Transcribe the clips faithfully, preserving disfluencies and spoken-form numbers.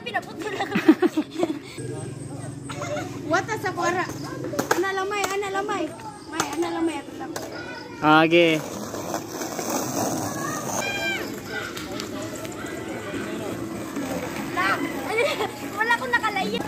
pinaputol ako. Wata sa kuara. Ana lamay, ana lamay. May, ana lamay ato lang. Age. Lang. Wala akong nakalayan.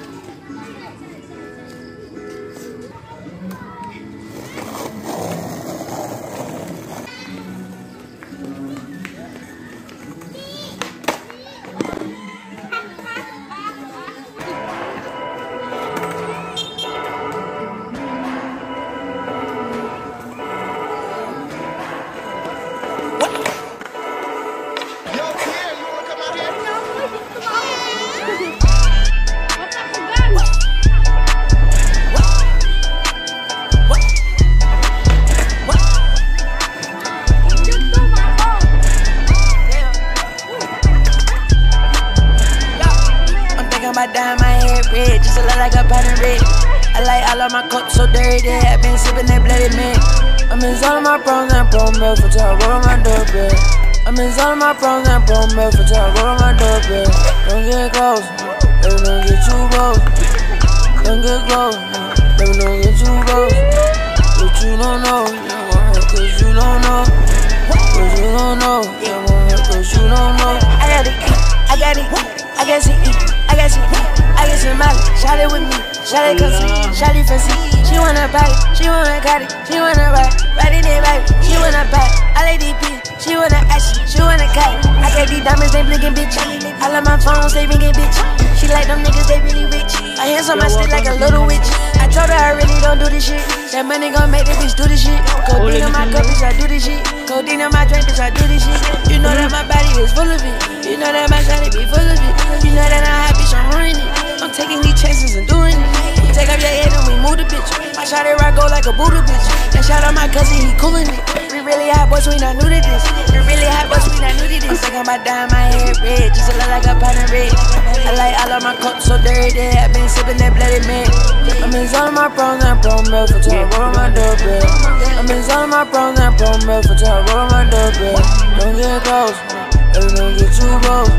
My dime, my head red, just a lot like a pattern red. I like all of my cups so dirty, I've been sipping that bloody man. I'm in all of my pros and pro milk for till I roll on my doorbell. I'm in all of my pros and pro milk for till I roll on my doorbell. Don't get close, baby, don't get too close. Don't get close, baby, don't get too close. But you don't know, you won't hurt cause you don't know. Cause you don't know, you won't hurt cause you don't know. I gotta eat, I gotta eat, I gotta eat. I got some, I got some money. Shot it with me, shot it cause shot it fancy. She wanna buy it, she wanna got it, she wanna buy it, ride it in baby, she wanna buy it. I like these beats, she wanna ash it, she wanna cut it. I got these diamonds, they blinking bitch. I love my phones, they ringing bitch. She like them niggas, they really rich. My hands on my stick like a little witch. I told her I really don't do this shit. That money gon' make this bitch do this shit. Codeine on my cup, bitch, I do this shit. Codeine on my drink, bitch, I do this shit. You know that my body is full of it. You know that my shawty be full of it. You know that I'm happy, so I'm ruining it. I'm taking these chances and doing it. You take off your head and we move the bitch. My shawty rock go like a Buddha bitch. And shout out my cousin, he coolin' it. We really hot boys, we not new to this. We really hot boys, we not new to this. I'm thinking about dyeing my hair red, just a lot like a pattern red. I like all of my cups so dirty, I've been sipping that bloody man. I'm in all of my pros and pro milk for till I roll on my doorbell. I'm in all of my pros and pro milk for till I roll on my doorbell. Don't get close, baby, don't get too close.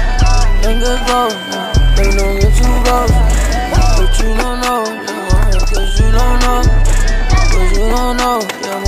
Don't get close, baby, don't get too close. But you don't know, you won't hurt cause you don't know. Cause you don't know, you